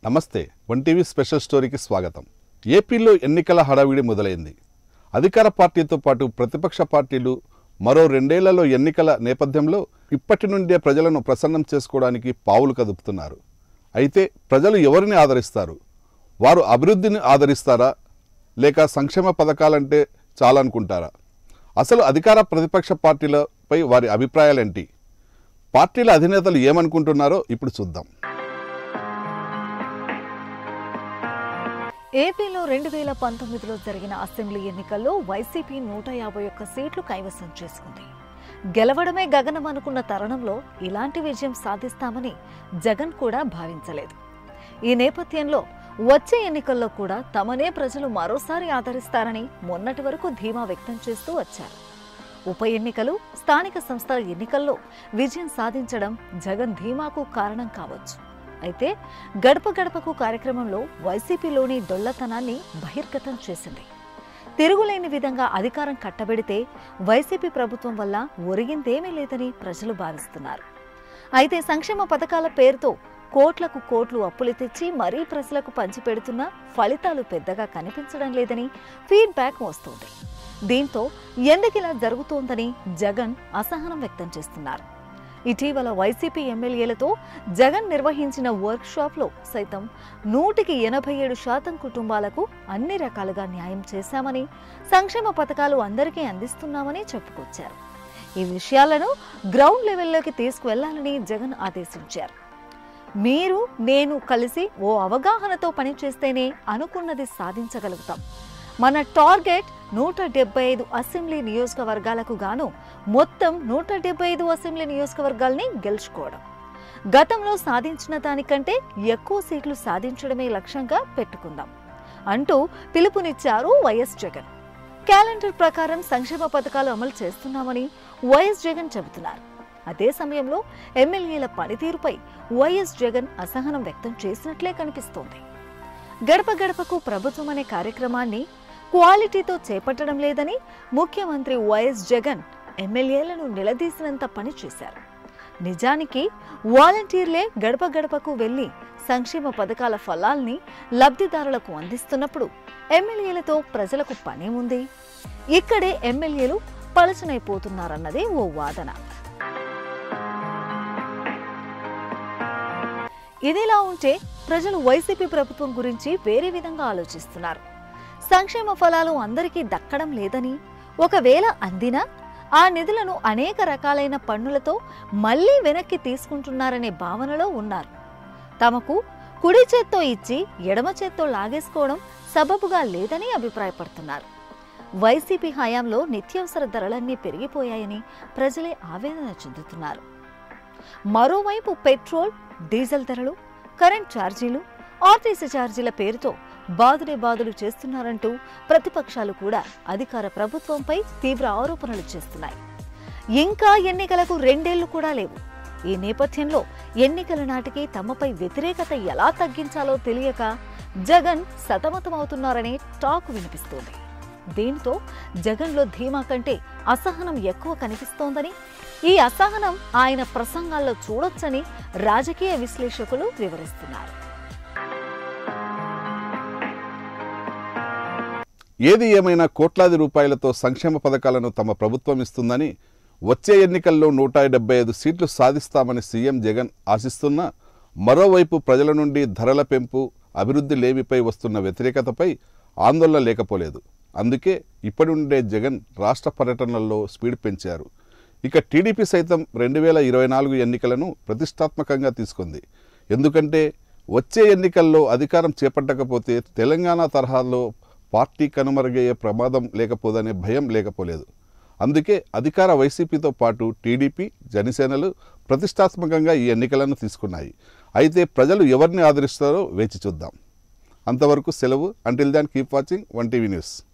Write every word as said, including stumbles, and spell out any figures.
నమస్తే one TV special స్టోరీకి స్వాగతం. ఏపీలో ఎన్నికల హడావిడి మొదలైంది. అధికార పార్టీతో పాటు ప్రతిపక్ష పార్టీలు మరో రెండేళ్లలో ఎన్నికల నేపథ్యంలో ఇప్పటి నుండే ప్రజలను ప్రసన్నం చేసుకోవడానికి పావులు కదుపుతున్నారు. అయితే ప్రజలు ఎవరిని ఆదరిస్తారు? వారు అభివృద్ధిని ఆదరిస్తారా లేక సంక్షేమ పథకాలంటే చాలనుకుంటారా? అసలు అధికార ప్రతిపక్ష పార్టీలపై వారి అభిప్రాయాలేంటి? పార్టీల అధినేతలు ఏమనుకుంటున్నారో ఇప్పుడు చూద్దాం. ఏపీలో రెండు వేల పంతొమ్మిదిలో జరిగిన అసెంబ్లీ ఎన్నికల్లో వైసీపీ నూట యాభై ఒక్క సీట్లు కైవసం చేసుకుంది. గెలవడమే గగనం అనుకున్న తరుణంలో ఇలాంటి విజయం సాధిస్తామని జగన్ కూడా భావించలేదు. ఈ నేపథ్యంలో వచ్చే ఎన్నికల్లో కూడా తమనే ప్రజలు మరోసారి ఆదరిస్తారని మొన్నటి వరకు ధీమా వ్యక్తం చేస్తూ వచ్చారు. ఉప ఎన్నికలు, స్థానిక సంస్థల ఎన్నికల్లో విజయం సాధించడం జగన్ ధీమాకు కారణం కావచ్చు. అయితే గడప గడపకు కార్యక్రమంలో వైసీపీలోని డొల్లతనాన్ని బహిర్గతం చేసింది. తిరుగులేని విధంగా అధికారం కట్టబెడితే వైసీపీ ప్రభుత్వం వల్ల ఒరిగిందేమీ లేదని ప్రజలు భావిస్తున్నారు. అయితే సంక్షేమ పథకాల పేరుతో కోట్లకు కోట్లు అప్పులు తెచ్చి మరీ ప్రజలకు పంచిపెడుతున్నా ఫలితాలు పెద్దగా కనిపించడం లేదని ఫీడ్బ్యాక్ వస్తోంది. దీంతో ఎందుకిలా జరుగుతోందని జగన్ అసహనం వ్యక్తం చేస్తున్నారు. ఇటీవల వైసీపీ ఎమ్మెల్యేలతో జగన్ నిర్వహించిన వర్క్ షాప్లో సైతం నూటికి ఎనభై ఏడు శాతం కుటుంబాలకు అన్ని రకాలుగా న్యాయం చేశామని, సంక్షేమ పథకాలు అందరికీ అందిస్తున్నామని చెప్పుకొచ్చారు. ఈ విషయాలను గ్రౌండ్ లెవెల్లోకి తీసుకువెళ్లాలని జగన్ ఆదేశించారు. మీరు నేను కలిసి ఓ అవగాహనతో పనిచేస్తేనే అనుకున్నది సాధించగలుగుతాం. మన టార్గెట్ నూట డెబ్బై ఐదు అసెంబ్లీ నియోజకవర్గాలకు గాను మొత్తం నూట డెబ్బై ఐదు అసెంబ్లీ నియోజకవర్గాల్ని గెలుచుకోవడం. గతంలో సాధించిన దానికంటే ఎక్కువ సీట్లు సాధించడమే లక్ష్యంగా పెట్టుకుందాం అంటూ పిలుపునిచ్చారు వైఎస్ జగన్. క్యాలెండర్ ప్రకారం సంక్షేమ పథకాలు అమలు చేస్తున్నామని వైఎస్ జగన్ చెబుతున్నారు. అదే సమయంలో ఎమ్మెల్యేల పనితీరుపై వైఎస్ జగన్ అసహనం వ్యక్తం చేసినట్లే కనిపిస్తోంది. గడప గడపకు ప్రభుత్వం అనే కార్యక్రమాన్ని క్వాలిటీతో చేపట్టడం లేదని ముఖ్యమంత్రి వైఎస్ జగన్ ఎమ్మెల్యేలను నిలదీసినంత పని చేశారు. నిజానికి వాలంటీర్లే గడప గడపకు వెళ్లి సంక్షేమ పథకాల ఫలాల్ని లబ్ధిదారులకు అందిస్తున్నప్పుడు ఎమ్మెల్యేలతో ప్రజలకు పనేముంది? ఇక్కడే ఎమ్మెల్యేలు పలచనైపోతున్నారన్నదే ఓ వాదన. ఇదిలా ఉంటే ప్రజలు వైసీపీ ప్రభుత్వం గురించి వేరే విధంగా ఆలోచిస్తున్నారు. సంక్షేమ ఫలాలు అందరికీ దక్కడం లేదని, ఒకవేళ అందినా ఆ నిధులను అనేక రకాలైన పన్నులతో మళ్లీ వెనక్కి తీసుకుంటున్నారనే భావనలో ఉన్నారు. తమకు కుడి చేత్తో ఇచ్చి ఎడమ చేత్తో లాగేసుకోవడం సబబుగా లేదని అభిప్రాయపడుతున్నారు. వైసీపీ హయాంలో నిత్యావసర ధరలన్నీ పెరిగిపోయాయని ప్రజలే ఆవేదన చెందుతున్నారు. మరోవైపు పెట్రోల్, డీజిల్ ధరలు, కరెంట్ ఛార్జీలు, ఆర్టీసీ ఛార్జీల పేరుతో బాదుడే బాదులు చేస్తున్నారంటూ ప్రతిపక్షాలు కూడా అధికార ప్రభుత్వంపై తీవ్ర ఆరోపణలు చేస్తున్నాయి. ఇంకా ఎన్నికలకు రెండేళ్లు కూడా లేవు. ఈ నేపథ్యంలో ఎన్నికల నాటికి తమపై వ్యతిరేకత ఎలా తగ్గించాలో తెలియక జగన్ సతమతమవుతున్నారనే టాక్ వినిపిస్తోంది. దీంతో జగన్లో ధీమా కంటే అసహనం ఎక్కువ కనిపిస్తోందని, ఈ అసహనం ఆయన ప్రసంగాల్లో చూడొచ్చని రాజకీయ విశ్లేషకులు వివరిస్తున్నారు. ఏది ఏమైనా కోట్లాది రూపాయలతో సంక్షేమ పథకాలను తమ ప్రభుత్వం ఇస్తుందని, వచ్చే ఎన్నికల్లో నూట డెబ్బై ఐదు సీట్లు సాధిస్తామని సీఎం జగన్ ఆశిస్తున్నా, మరోవైపు ప్రజల నుండి ధరల పెంపు, అభివృద్ధి లేమిపై వస్తున్న వ్యతిరేకతపై ఆందోళన లేకపోలేదు. అందుకే ఇప్పటి నుండే జగన్ రాష్ట్ర పర్యటనల్లో స్పీడ్ పెంచారు. ఇక టీడీపీ సైతం రెండు వేల ఇరవై నాలుగు ఎన్నికలను ప్రతిష్టాత్మకంగా తీసుకుంది. ఎందుకంటే వచ్చే ఎన్నికల్లో అధికారం చేపట్టకపోతే తెలంగాణ తరహాలో పార్టీ కనుమరుగయ్యే ప్రమాదం లేకపోదనే భయం లేకపోలేదు. అందుకే అధికార వైసీపీతో పాటు టీడీపీ, జనసేనలు ప్రతిష్టాత్మకంగా ఈ ఎన్నికలను తీసుకున్నాయి. అయితే ప్రజలు ఎవరిని ఆదరిస్తారో వేచి చూద్దాం. అంతవరకు సెలవు. Until then keep watching one TV news.